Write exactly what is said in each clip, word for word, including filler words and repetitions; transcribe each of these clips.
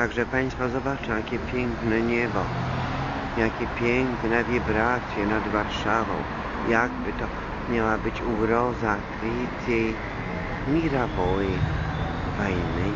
Także Państwo zobaczą, jakie piękne niebo, jakie piękne wibracje nad Warszawą. Jakby to miała być ugroza Tretjej mировой wojny.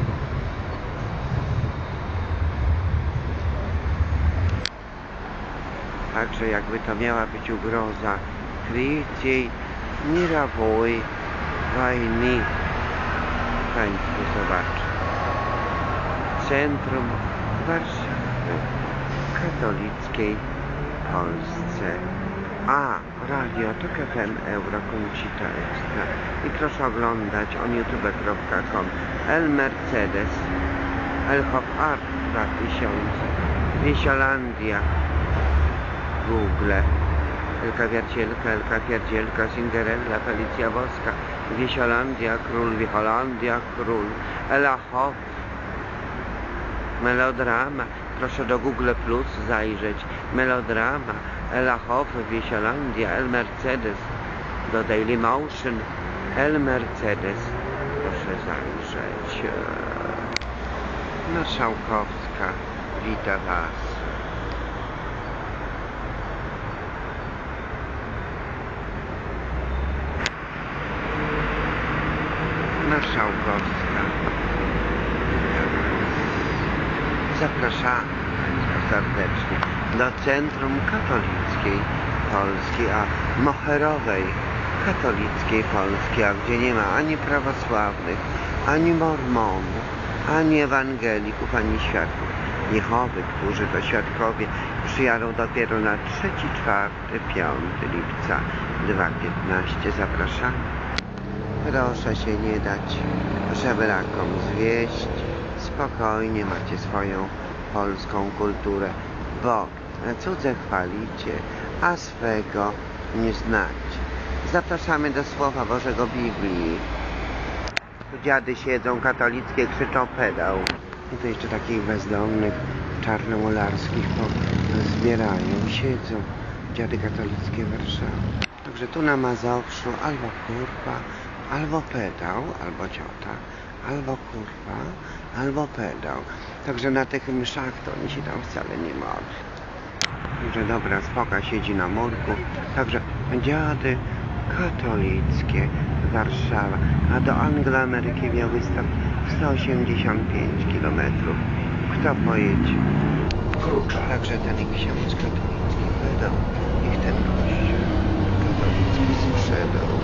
Także jakby to miała być ugroza Tretjej mировой wojny. Państwo zobaczą. Centrum Warszawy, katolickiej Polsce. A, radio to K F M Euro Concita Extra. I proszę oglądać on youtube kropka com. El Mercedes, El Hop Art dwa tysiące, Wiesiolandia, Google, Elka Wiercielka, Elka Pierdzielka, Cinderella, Felicja Boska, Wiesiolandia, Król, Wiecholandia, Król, Ela Hop, Melodrama, proszę do Google Plus zajrzeć, Melodrama, Ela Hop, Wiesiolandia, El Mercedes, do Daily Motion, El Mercedes, proszę zajrzeć. Marszałkowska wita Was. Marszałkowska. Zapraszamy Państwa serdecznie do Centrum Katolickiej Polski, a moherowej katolickiej Polski, a gdzie nie ma ani prawosławnych, ani mormonów, ani ewangelików, ani świadków Jehowy, którzy to świadkowie przyjadą dopiero na trzeci, czwarty, piąty lipca dwa tysiące piętnastego. Zapraszamy. Proszę się nie dać żebrakom zwieść. Spokojnie macie swoją polską kulturę, bo cudze chwalicie, a swego nie znacie. Zapraszamy do Słowa Bożego Biblii. Tu dziady siedzą katolickie, krzyczą pedał. I tu jeszcze takich bezdomnych, czarnomolarskich zbierają, siedzą. Dziady katolickie Warszawy. Także tu na Mazowszu albo kurwa, albo pedał, albo ciota, albo kurwa, albo pedał. Także na tych mszach to oni się tam wcale nie modli. Także dobra, spoka siedzi na murku. Także dziady katolickie Warszawa. A do Angloameryki Białystok sto osiemdziesiąt pięć kilometrów. Kto pojedzie? Także ten ksiądz katolicki pedał. Niech ten gość katolicki sprzedał.